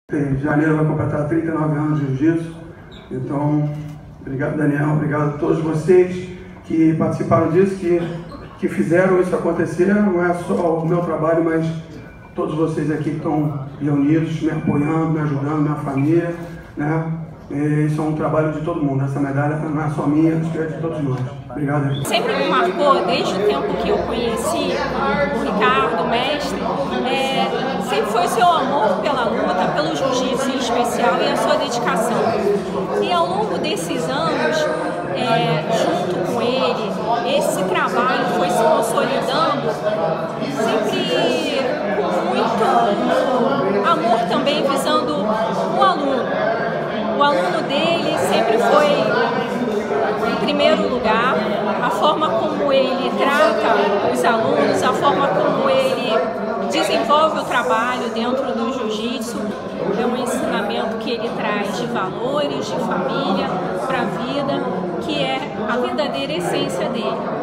Em janeiro vai completar 39 anos de jiu-jitsu. Então, obrigado, Daniel, obrigado a todos vocês que participaram disso, que fizeram isso acontecer. Não é só o meu trabalho, mas todos vocês aqui que estão reunidos, me apoiando, me ajudando, minha família, né? Isso é um trabalho de todo mundo. Essa medalha não é só minha, é de todos nós. Obrigado. Sempre me marcou, desde o tempo que eu conheci o Ricardo, o mestre, sempre foi o seu amor pela luta, pelo jiu-jitsu em especial e a sua dedicação. E ao longo desses anos, junto com ele, esse trabalho foi se consolidando, sempre com muito amor também, visando o aluno. O aluno dele sempre foi em primeiro lugar, a forma como ele trata os alunos, a forma como ele desenvolve o trabalho dentro do jiu-jitsu, é um ensinamento que ele traz de valores, de família para a vida, que é a verdadeira essência dele.